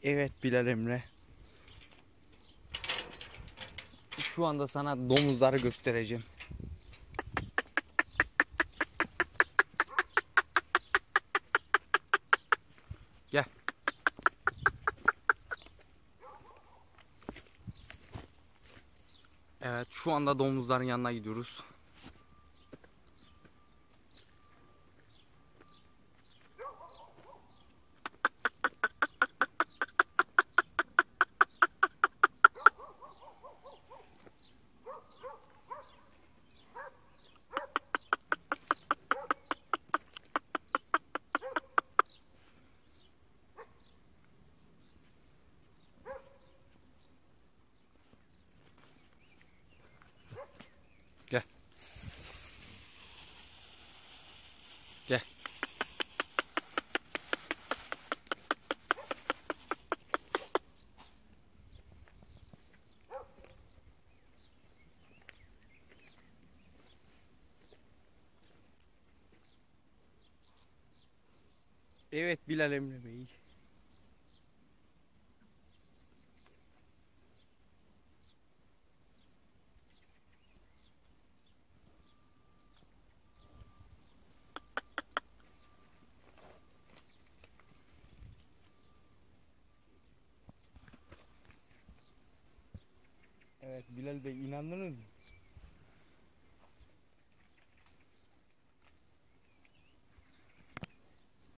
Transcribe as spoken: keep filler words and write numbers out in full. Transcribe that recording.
Evet Bilal Emre. Şu anda sana domuzları göstereceğim. Gel. Evet, şu anda domuzların yanına gidiyoruz. Gel. Gel. Evet Bilal Emre Bey. Evet Bilal Bey, inandınız mı?